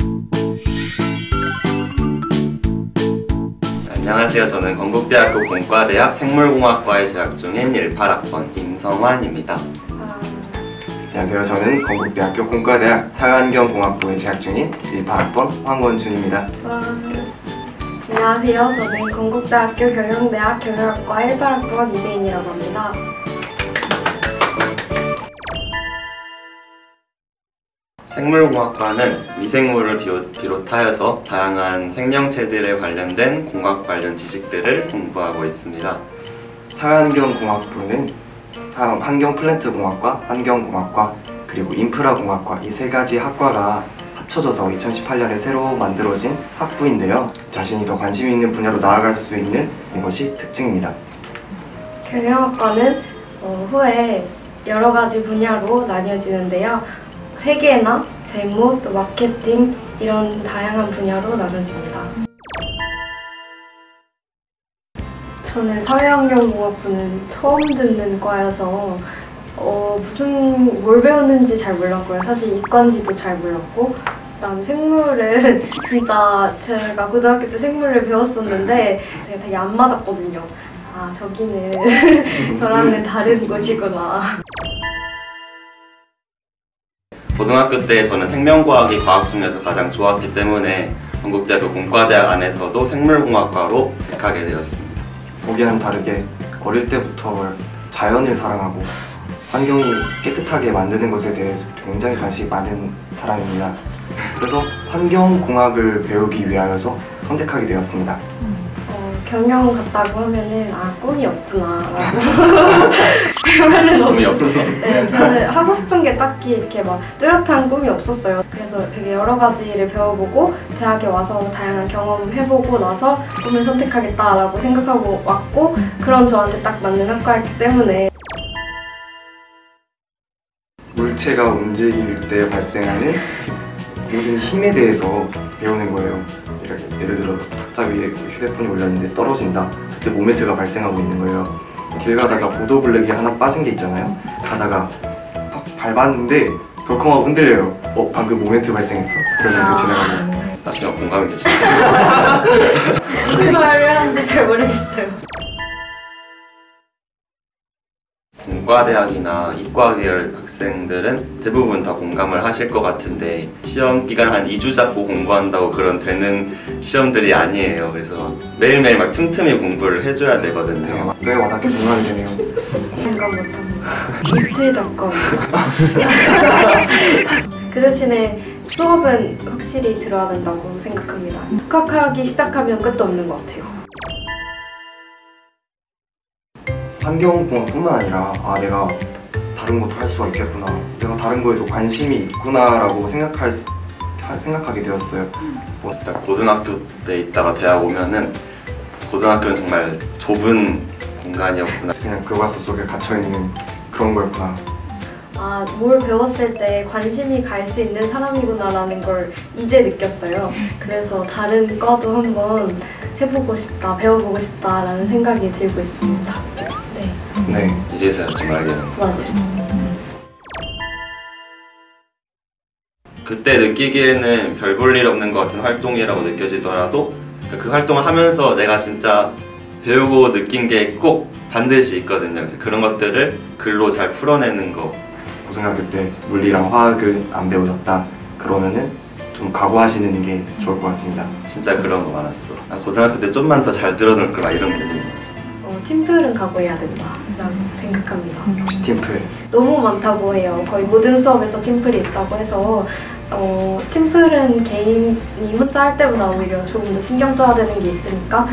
안녕하세요. 저는 건국대학교 공과대학 생물공학과에 재학 중인 18학번 임성환입니다. 안녕하세요. 저는 건국대학교 공과대학 사회환경공학부에 재학 중인 18학번 황원준입니다. 안녕하세요. 저는 건국대학교 경영대학 경영학과 18학번 이재인이라고 합니다. 생물공학과는 미생물을 비롯하여서 다양한 생명체들에 관련된 공학 관련 지식들을 공부하고 있습니다. 사회환경공학부는 환경플랜트공학과, 환경공학과, 그리고 인프라공학과 이 세 가지 학과가 합쳐져서 2018년에 새로 만들어진 학부인데요. 자신이 더 관심 있는 분야로 나아갈 수 있는 것이 특징입니다. 경영학과는 후에 여러 가지 분야로 나뉘어지는데요. 회계나 재무, 또 마케팅 이런 다양한 분야로 나눠집니다. 저는 사회환경공학부는 처음 듣는 과여서 뭘 배우는지 잘 몰랐고요. 사실 이과인지도 잘 몰랐고, 그다음 생물은 진짜 제가 고등학교 때 생물을 배웠었는데 제가 되게 안 맞았거든요. 아, 저기는 저랑은 다른 곳이구나. 고등학교 때 저는 생명과학이 과학 중에서 가장 좋았기 때문에 건국대학교 공과대학 안에서도 생물공학과로 택하게 되었습니다. 보기와는 다르게 어릴 때부터 자연을 사랑하고 환경이 깨끗하게 만드는 것에 대해서 굉장히 관심이 많은 사람입니다. 그래서 환경공학을 배우기 위하여서 선택하게 되었습니다. 경영 갔다고 하면은 꿈이 없구나 라고 할 말은 꿈이 없었어? 네, 저는 하고 싶은 게 딱히 이렇게 막 뚜렷한 꿈이 없었어요. 그래서 되게 여러 가지를 배워보고 대학에 와서 다양한 경험해보고 나서 꿈을 선택하겠다라고 생각하고 왔고, 그런 저한테 딱 맞는 학과였기 때문에. 물체가 움직일 때 발생하는 모든 힘에 대해서 배우는 거예요. 예를 들어서 탁자 위에 휴대폰이 올렸는데 떨어진다. 그때 모멘트가 발생하고 있는 거예요. 길 가다가 보도블랙이 하나 빠진 게 있잖아요. 가다가 막 밟았는데 덜컹하고 흔들려요. 방금 모멘트 발생했어. 그러면서 지나가고. 나중에 공감이 되시죠? 무슨 말을 하는지 잘 모르겠어요. 공과대학이나 이과 계열 학생들은 대부분 다 공감을 하실 것 같은데, 시험 기간 한 2주 잡고 공부한다고 그런 되는 시험들이 아니에요. 그래서 매일매일 막 틈틈이 공부를 해줘야 되거든요. 왜 와닿게 공감이 되네요. 공감 못합니다. 기틀 잡고. 그 대신에 수업은 확실히 들어야 된다고 생각합니다. 독학하기 시작하면 끝도 없는 것 같아요. 환경공학뿐만 아니라 내가 다른 것도 할 수가 있겠구나, 내가 다른 거에도 관심이 있구나라고 생각하게 되었어요. 일단 고등학교 때 있다가 대학 오면은 고등학교는 정말 좁은 공간이었구나. 그냥 교과서 속에 갇혀있는 그런 거였구나. 뭘 배웠을 때 관심이 갈 수 있는 사람이구나 라는 걸 이제 느꼈어요. 그래서 다른 과도 한번 해보고 싶다, 배워보고 싶다 라는 생각이 들고 있습니다. 네. 이제서야 좀 알게 되는 거죠. 그때 느끼기에는 별 볼 일 없는 것 같은 활동이라고 느껴지더라도 그 활동을 하면서 내가 진짜 배우고 느낀 게 꼭 반드시 있거든요. 그래서 그런 것들을 글로 잘 풀어내는 거. 고등학교 때 물리랑 화학을 안 배우셨다 그러면은 좀 각오하시는 게 좋을 것 같습니다. 진짜 그런 거 많았어. 고등학교 때 좀만 더 잘 들어놓을 거라 이런 게 되는 거. 팀플은 각오해야 된다라고 생각합니다. 혹시 팀플? 너무 많다고 해요. 거의 모든 수업에서 팀플이 있다고 해서 팀플은 개인이 혼자 할 때보다 오히려 조금 더 신경 써야 되는 게 있으니까.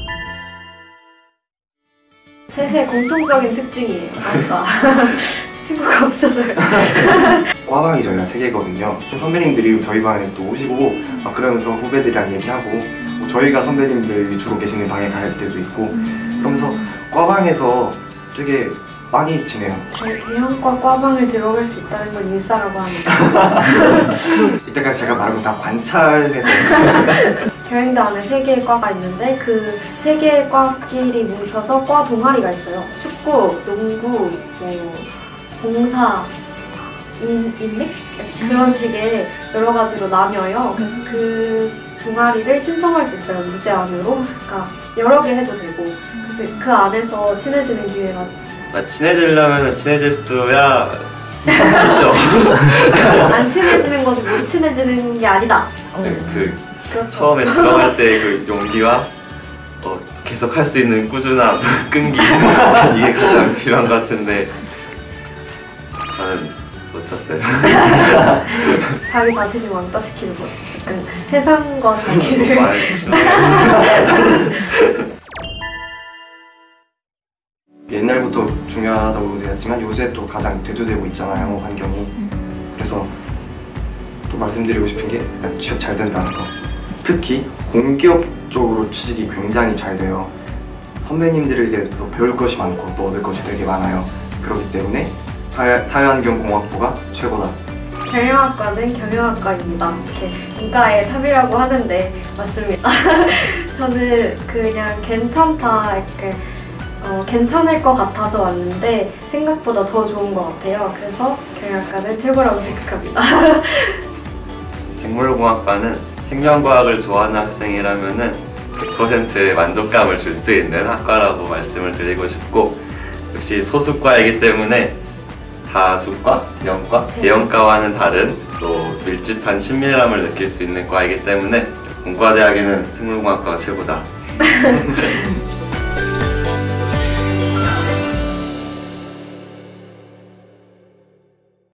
셋의 공통적인 특징이에요. 맞다. 친구가 없어서요. 과방이 저희가 3개거든요. 선배님들이 저희 방에 또 오시고 그러면서 후배들이랑 얘기하고, 저희가 선배님들 주로 계시는 방에 갈 때도 있고, 그러면서 과방에서 되게 많이 지내요. 저희 대형과 과방을 들어갈 수 있다는 건 인싸라고 합니다. 이때까지 제가 말한 건 다 관찰해서. 경영대 안에 3개의 과가 있는데 그 3개의 과끼리 뭉쳐서 과 동아리가 있어요. 축구, 농구, 공사, 인릭? 그런 식의 여러 가지로 나뉘어요. 그래서 그 동아리를 신청할 수 있어요. 무제한으로. 그러니까 여러 개 해도 되고. 그래서 그 안에서 친해지는 기회가 친해지려면 친해질 수야 있죠. 안 친해지는 것은 못 친해지는 게 아니다. 그 그렇죠. 처음에 들어갈 때 그 용기와 계속 할 수 있는 꾸준함, 끈기 이게 가장 필요한 것 같은데 저는 놓쳤어요. 자기 자신이 왕따시키는 거. 약간 세상과 자기를 말 심해요. 옛날부터 중요하다고 되었지만 요새 또 가장 대두되고 있잖아요, 환경이. 그래서 또 말씀드리고 싶은 게 약간 취업 잘 된다는 거. 특히 공기업 쪽으로 취직이 굉장히 잘 돼요. 선배님들에게서 배울 것이 많고 또 얻을 것이 되게 많아요. 그렇기 때문에 사회환경공학부가 최고다. 경영학과는 경영학과입니다. 이렇게 문과의 탑이라고 하는데 맞습니다. 저는 그냥 괜찮다 이렇게 괜찮을 것 같아서 왔는데 생각보다 더 좋은 것 같아요. 그래서 경영학과는 최고라고 생각합니다. 생물공학과는 생명과학을 좋아하는 학생이라면은 100%의 만족감을 줄 수 있는 학과라고 말씀을 드리고 싶고, 역시 소수과이기 때문에 다수과, 대형과와는 다른 또 밀집한 친밀함을 느낄 수 있는 과이기 때문에 공과대학에는 생물공학과가 최고다.